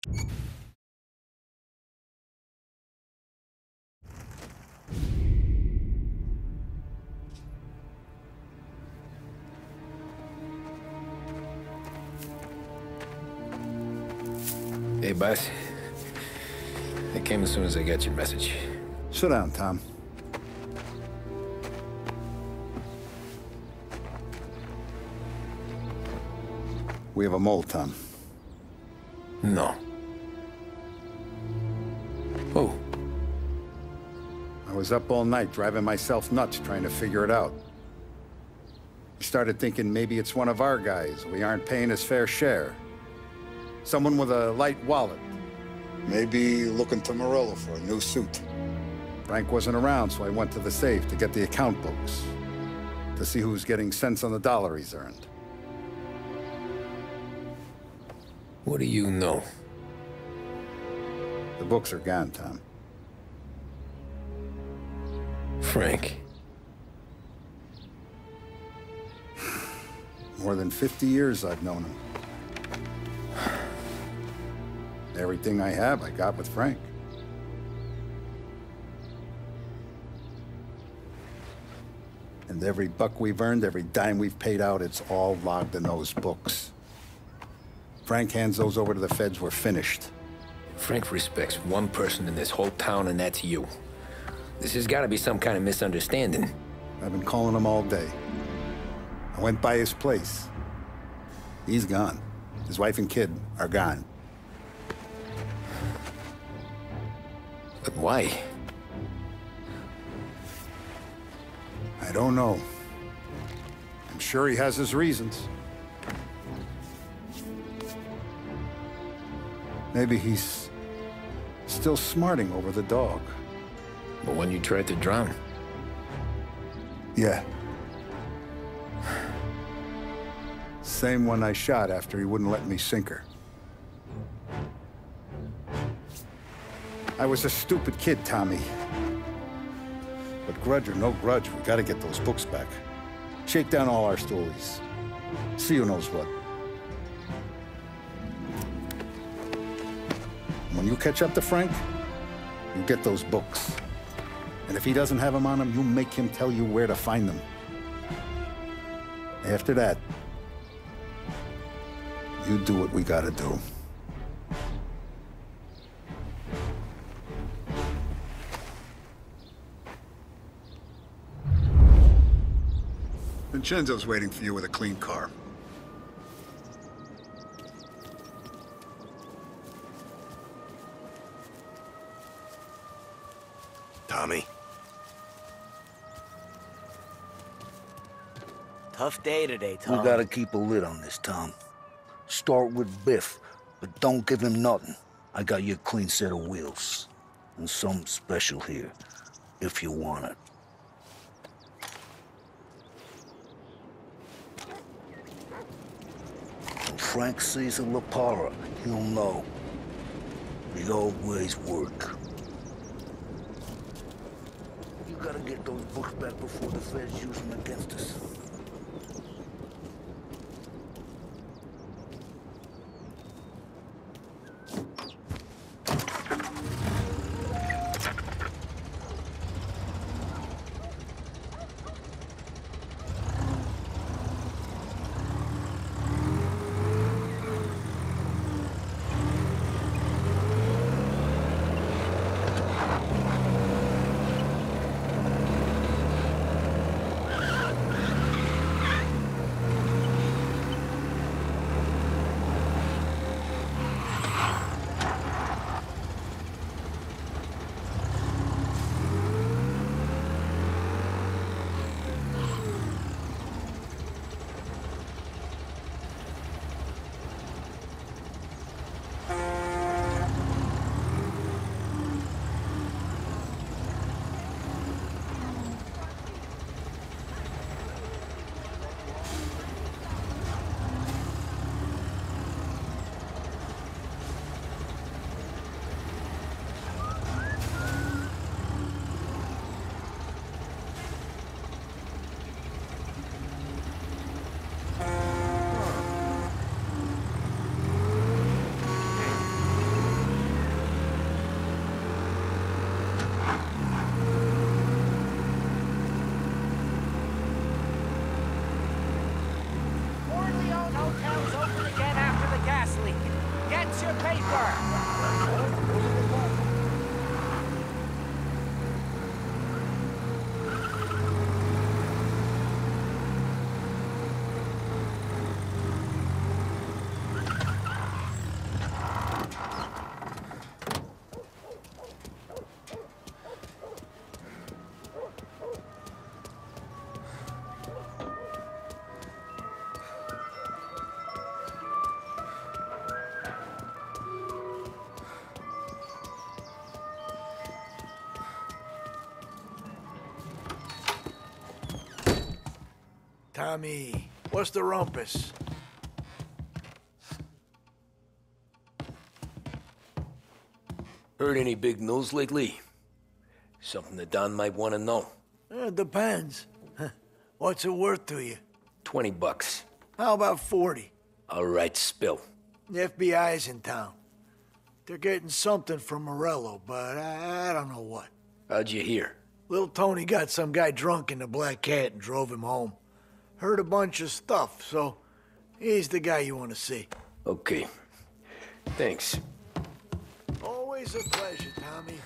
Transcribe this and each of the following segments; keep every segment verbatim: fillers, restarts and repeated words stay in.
Hey, boss. I came as soon as I got your message. Sit down, Tom. We have a mole, Tom. No. Who? I was up all night driving myself nuts trying to figure it out. I started thinking maybe it's one of our guys. We aren't paying his fair share. Someone with a light wallet. Maybe looking to Morello for a new suit. Frank wasn't around, so I went to the safe to get the account books. To see who's getting cents on the dollar he's earned. What do you know? The books are gone, Tom. Frank. More than fifty years I've known him. Everything I have, I got with Frank. And every buck we've earned, every dime we've paid out, it's all logged in those books. Frank hands those over to the feds, we're finished. Frank respects one person in this whole town, and that's you. This has got to be some kind of misunderstanding. I've been calling him all day. I went by his place. He's gone. His wife and kid are gone. But why? I don't know. I'm sure he has his reasons. Maybe he's still smarting over the dog. The one you tried to drown? Yeah. Same one I shot after he wouldn't let me sink her. I was a stupid kid, Tommy. But grudge or no grudge, we gotta get those books back. Shake down all our stories. See who knows what. When you catch up to Frank, you get those books. And if he doesn't have them on him, you make him tell you where to find them. After that, you do what we gotta do. Vincenzo's waiting for you with a clean car. Tommy? Tough day today, Tom. We gotta keep a lid on this, Tom. Start with Biff, but don't give him nothing. I got you a clean set of wheels. And something special here, if you want it. When Frank sees a La Parra, he'll know. The old ways work. You gotta get those books back before the feds use them against us. your paper! Tommy, what's the rumpus? Heard any big news lately? Something that Don might want to know. It depends. What's it worth to you? Twenty bucks. How about forty? All right, spill. The F B I's in town. They're getting something from Morello, but I, I don't know what. How'd you hear? Little Tony got some guy drunk in the Black Cat and drove him home. Heard a bunch of stuff, so he's the guy you want to see. Okay. Thanks. Always a pleasure, Tommy.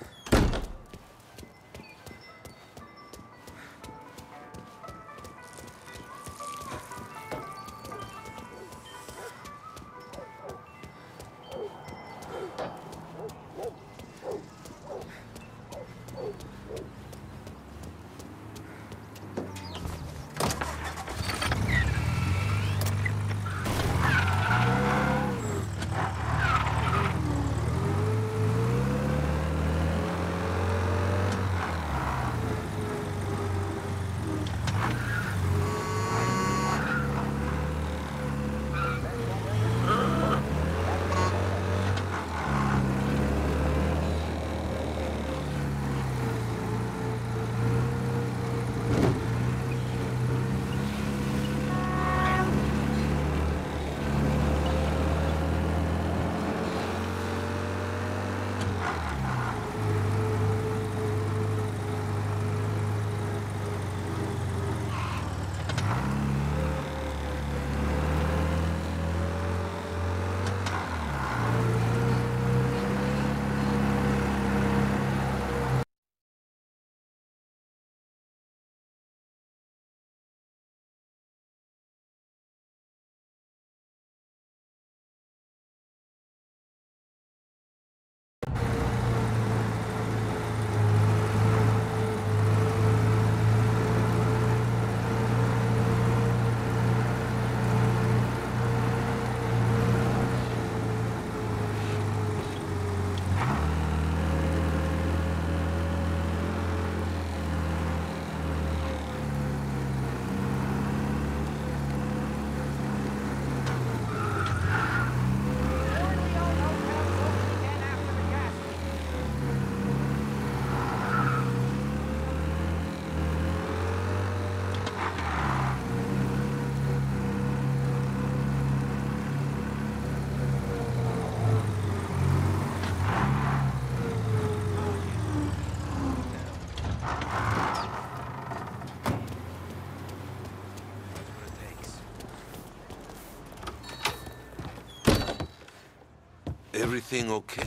Everything okay?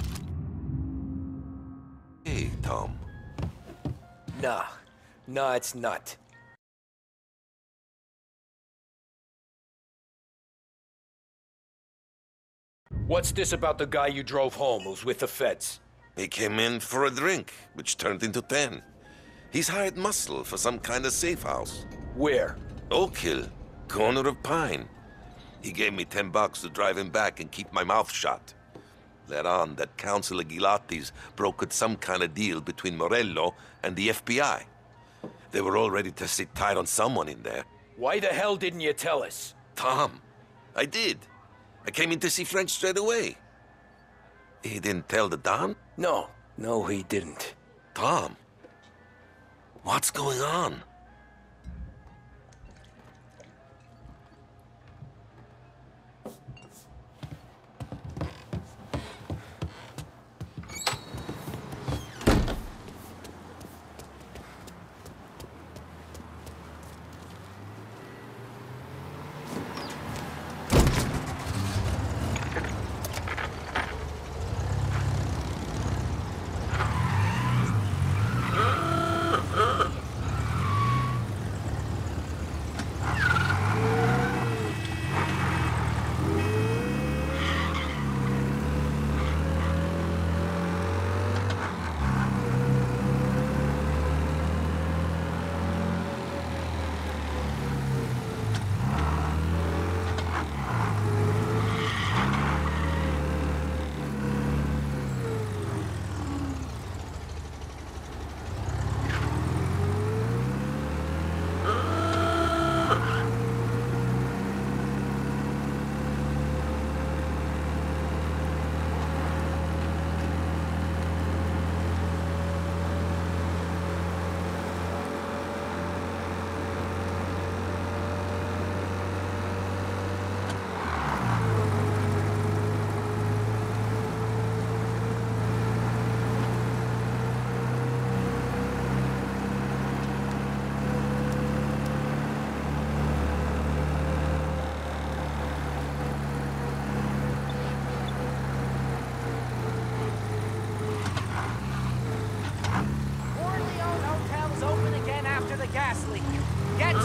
Hey, Tom. Nah. Nah, it's not. What's this about the guy you drove home who's with the feds? He came in for a drink, which turned into ten. He's hired muscle for some kind of safe house. Where? Oak Hill, corner of Pine. He gave me ten bucks to drive him back and keep my mouth shut. Let on that Councilor Gilatti's brokered some kind of deal between Morello and the F B I. They were all ready to sit tight on someone in there. Why the hell didn't you tell us? Tom, I did. I came in to see French straight away. He didn't tell the Don? No. No, he didn't. Tom, what's going on?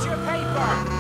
your paper!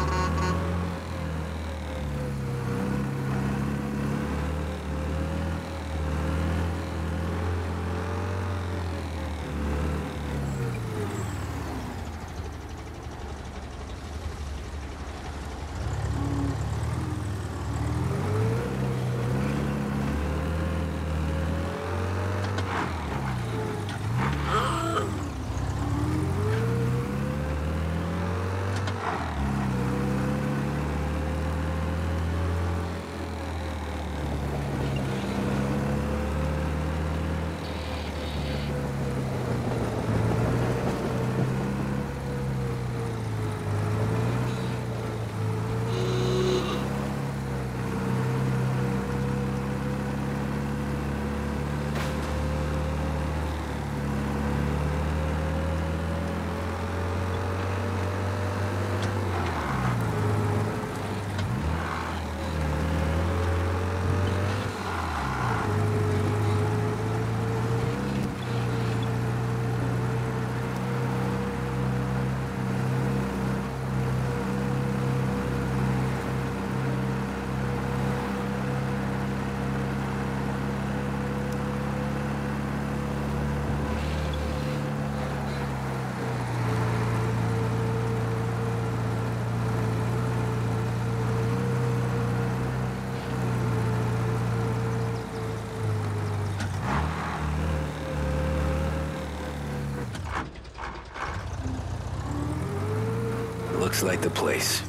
Looks like the place.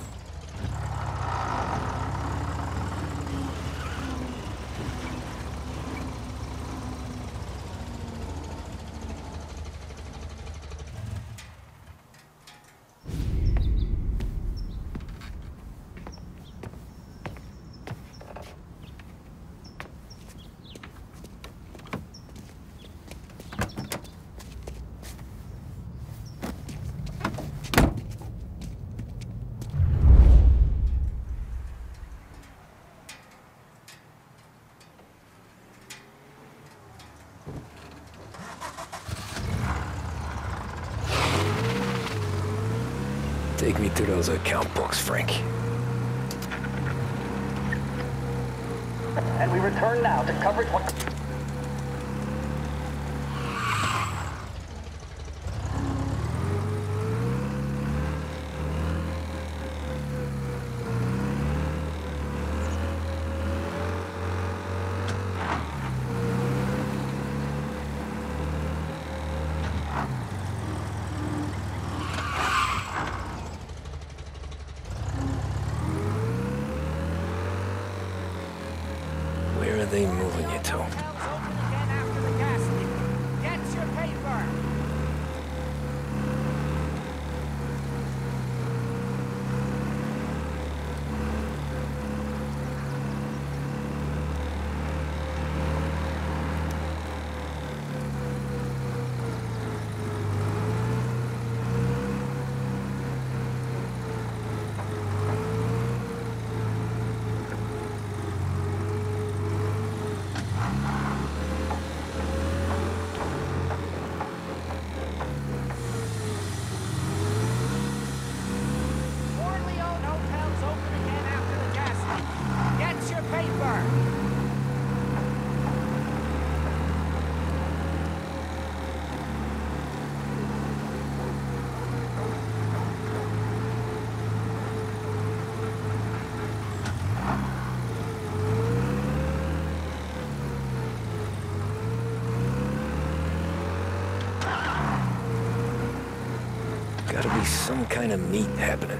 Take me to those account books, Frank. And we return now to coverage one... Where are they moving you to? Hotels open again after the gas leak. Get your paper! Corleone Hotel's open again after the gas leak. Get your paper! Gotta be some kind of meet happening.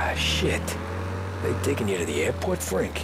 Ah, shit. They taking you to the airport, Frank?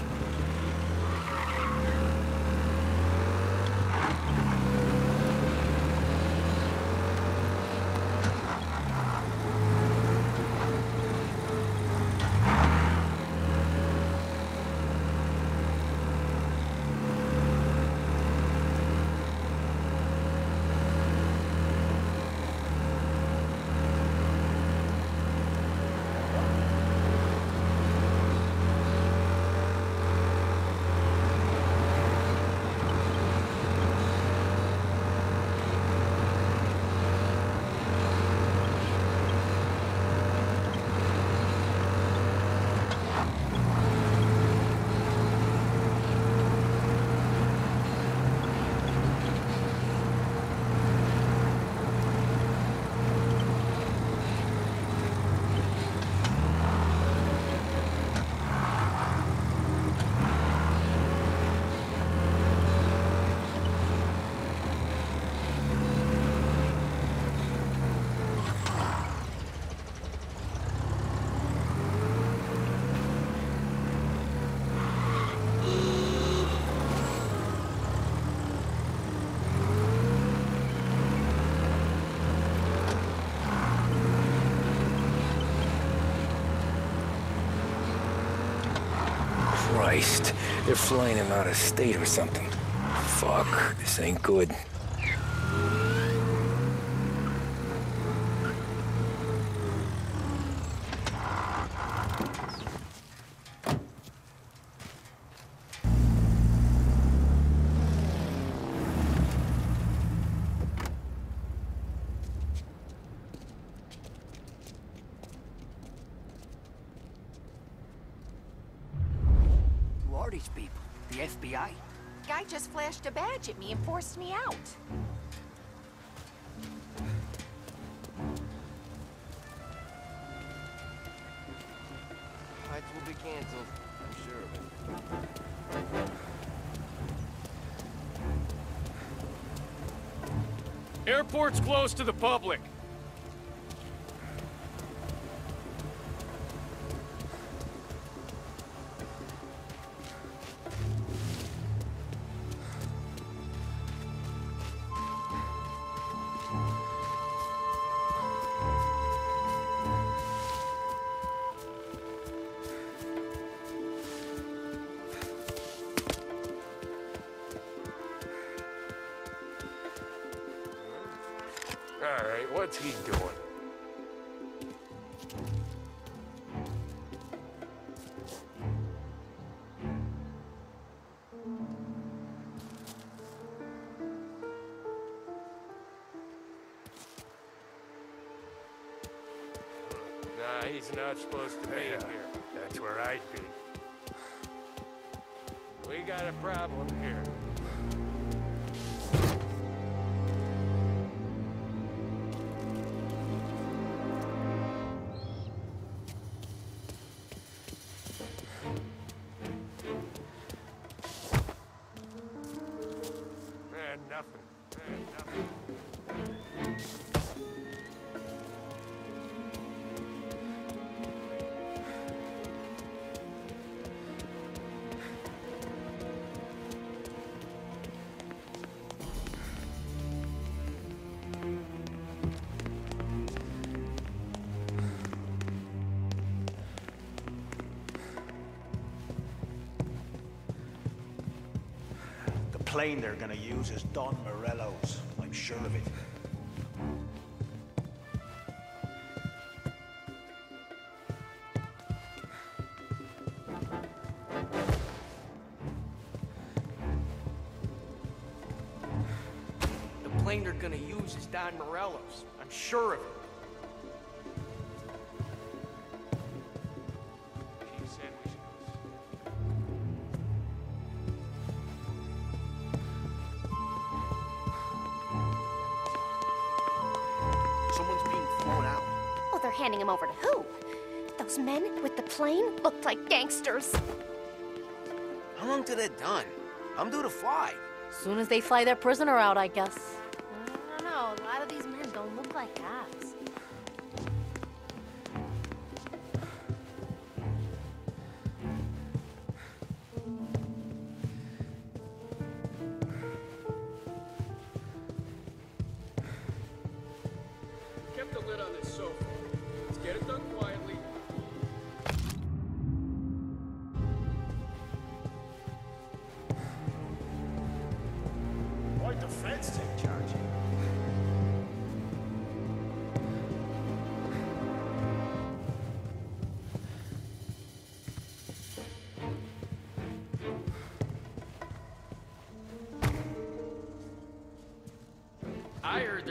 Christ, they're flying him out of state or something. Fuck, this ain't good. These people? The F B I? Guy just flashed a badge at me and forced me out. Flights will be canceled, I'm sure of it. Airport's closed to the public. All right, what's he doing? Nah, he's not supposed to be Yeah, here. that's where I'd be. We got a problem here. Man, nothing. Man, nothing. The plane they're gonna use is Don Morello's. I'm sure of it. The plane they're gonna use is Don Morello's. I'm sure of it. He said we should Someone's being thrown out. Oh, they're handing him over to who? Those men with the plane looked like gangsters. How long till they're done? I'm due to fly. Soon as they fly their prisoner out, I guess. I don't know. A lot of these men don't look like cops.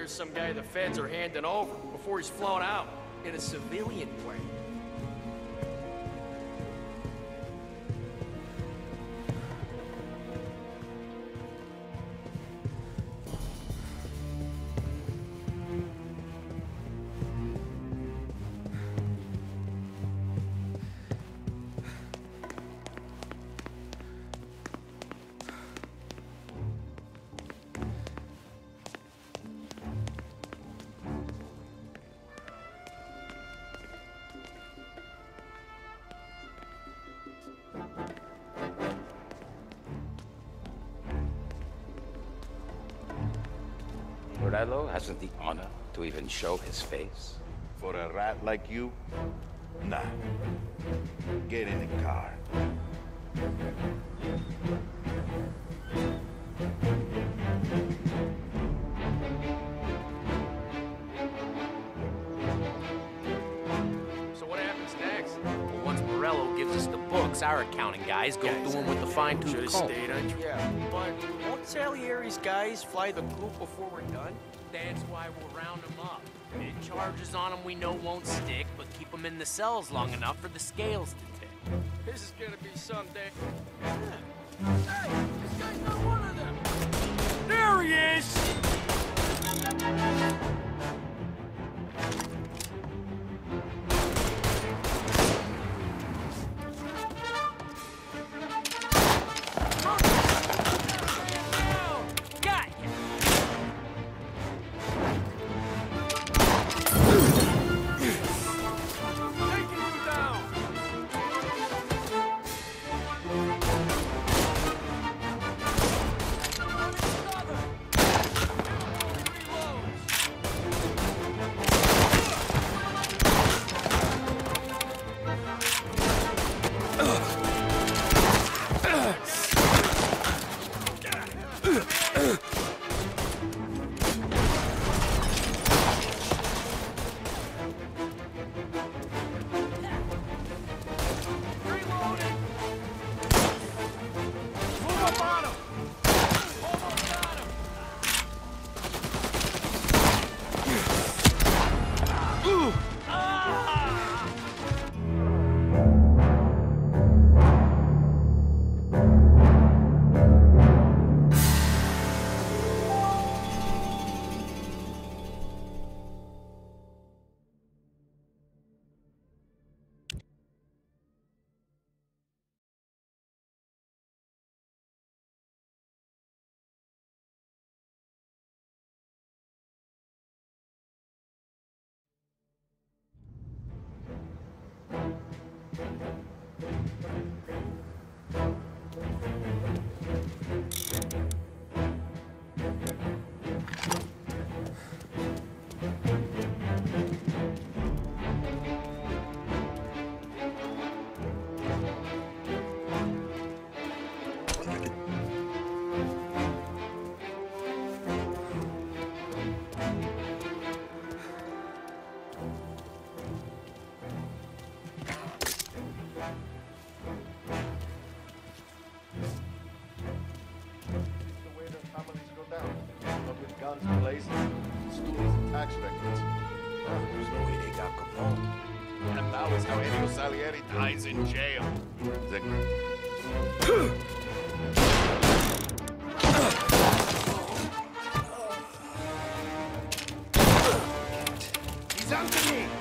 there's some guy the feds are handing over before he's flown out in a civilian plane. Morello hasn't the honor to even show his face. For a rat like you? Nah. Get in the car. So what happens next? Well, once Morello gives us the books, our accounting guys go through them with the fine-tooth comb. Yeah, but won't Salieri's guys fly the coop before we're done? That's why we'll round them up. Big charges on them we know won't stick, but keep them in the cells long enough for the scales to tip. This is gonna be someday. Hey, this guy's not one of them! There he is! Salieri dies in jail. The... He's onto me!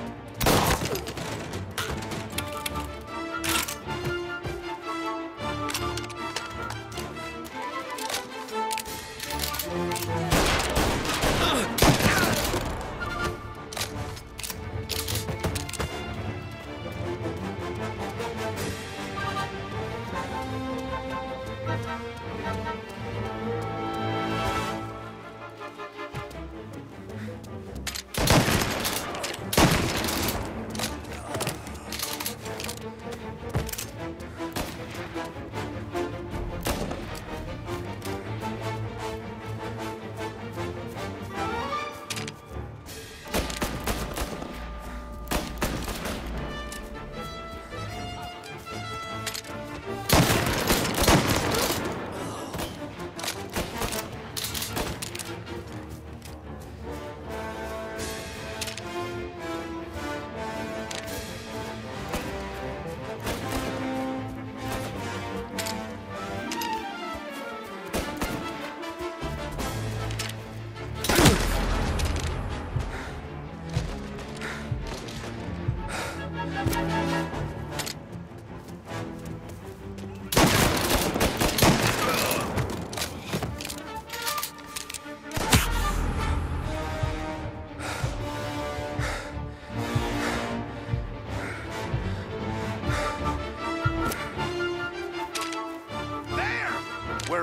Thank you.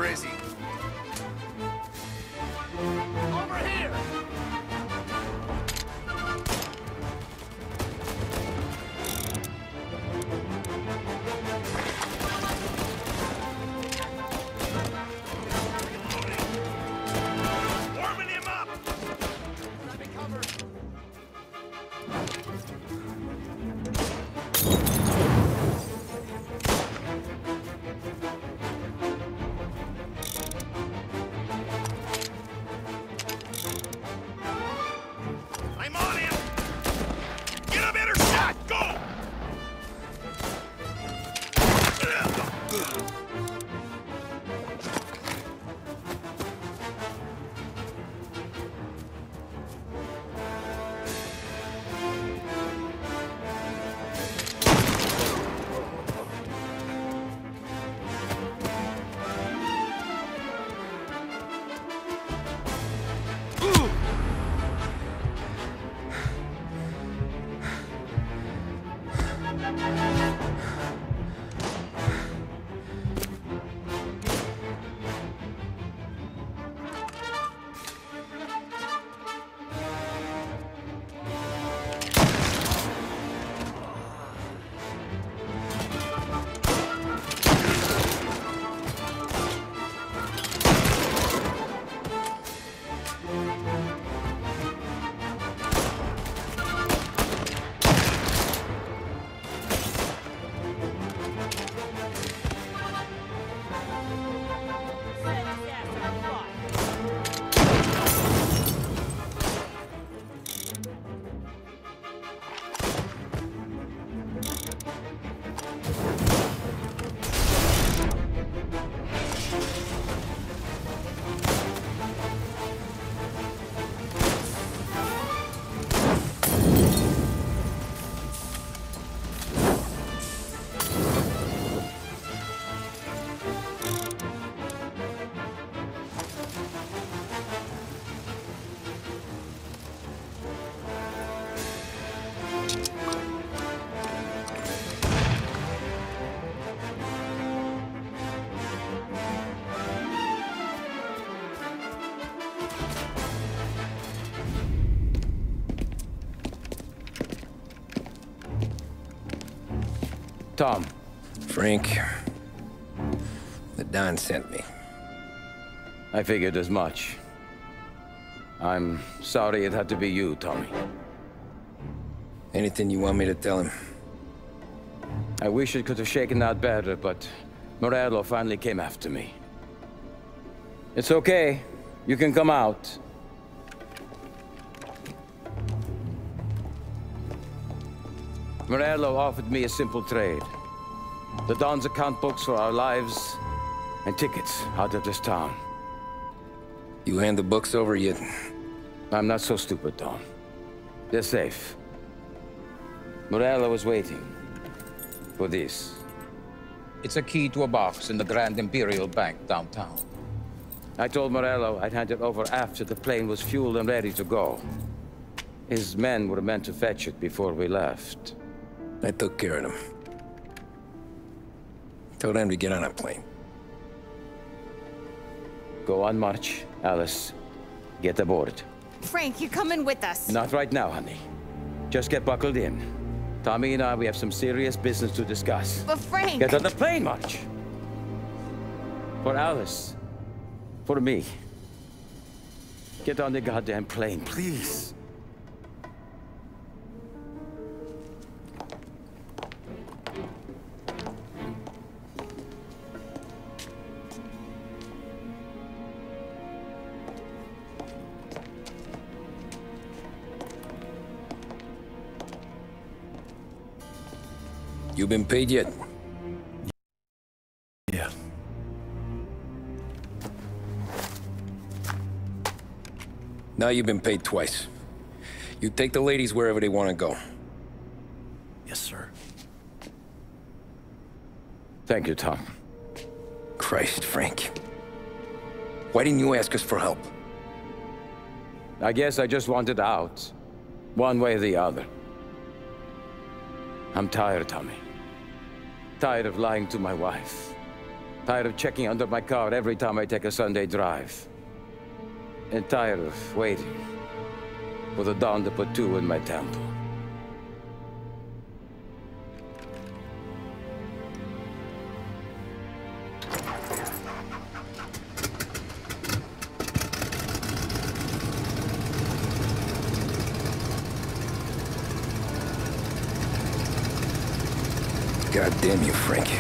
is he? Over here! Warming him up! Let me cover. I'm on him! Get a better shot! Go! Tom. Frank. The Don sent me. I figured as much. I'm sorry it had to be you, Tommy. Anything you want me to tell him? I wish it could have shaken out better, but Morello finally came after me. It's okay. You can come out. Morello offered me a simple trade. The Don's account books for our lives and tickets out of this town. You hand the books over yet? I'm not so stupid, Don. They're safe. Morello is waiting for this. It's a key to a box in the Grand Imperial Bank downtown. I told Morello I'd hand it over after the plane was fueled and ready to go. His men were meant to fetch it before we left. I took care of them. Told them to get on a plane. Go on, March. Alice, get aboard. Frank, you're coming with us. Not right now, honey. Just get buckled in. Tommy and I, we have some serious business to discuss. But Frank... Get on the plane, March! For Alice. For me. Get on the goddamn plane, please. You been paid yet? Yeah. Now you've been paid twice. You take the ladies wherever they want to go. Yes, sir. Thank you, Tom. Christ, Frank. Why didn't you ask us for help? I guess I just wanted out. One way or the other. I'm tired, Tommy. Tired of lying to my wife. Tired of checking under my car every time I take a Sunday drive. And tired of waiting for the dawn to put two in my temple. God damn you, Frank.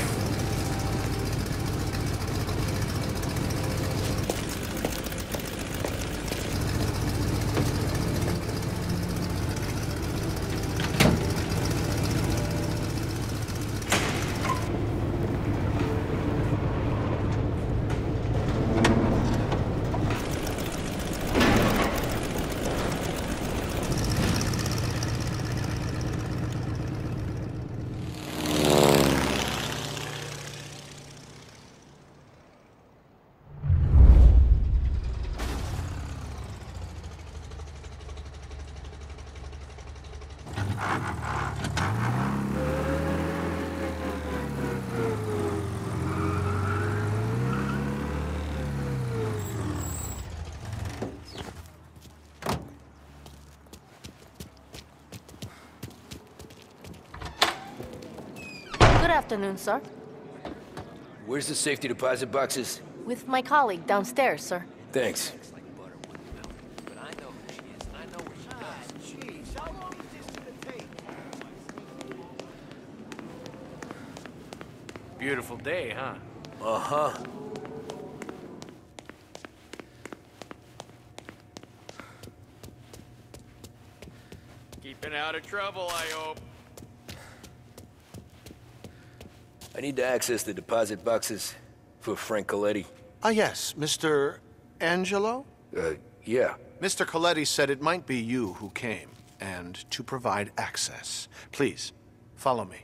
Good afternoon, sir. Where's the safety deposit boxes? With my colleague downstairs, sir. Thanks. Beautiful day, huh? Uh-huh. Keeping out of trouble, I hope. I need to access the deposit boxes for Frank Coletti. Ah, yes, Mister Angelo? Uh, yeah. Mister Coletti said it might be you who came, and to provide access. Please, follow me.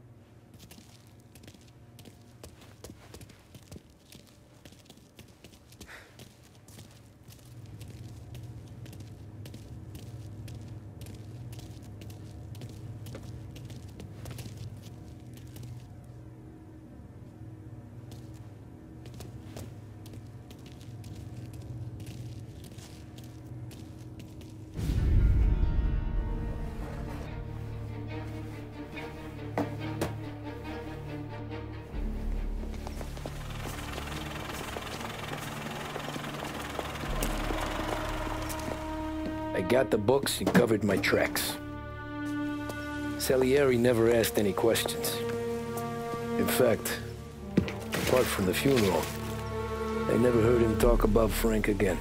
I got the books and covered my tracks. Salieri never asked any questions. In fact, apart from the funeral, I never heard him talk about Frank again.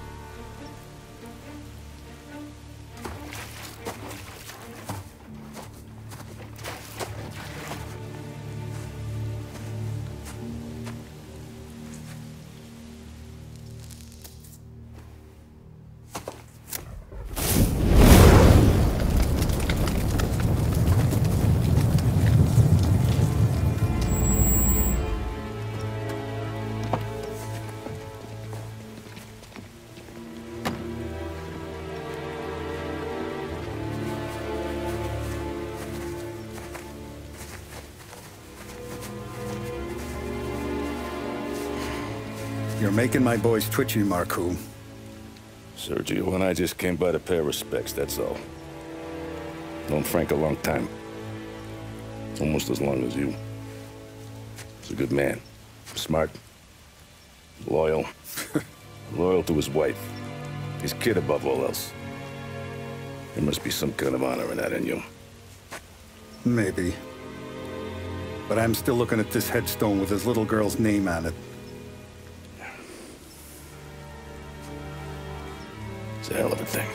You're making my boys twitchy, Marku. Sergio and I just came by to pay respects, that's all. Known Frank a long time. Almost as long as you. He's a good man. Smart. Loyal. Loyal to his wife. His kid above all else. There must be some kind of honor in that in you. Maybe. But I'm still looking at this headstone with his little girl's name on it. It's a hell of a thing.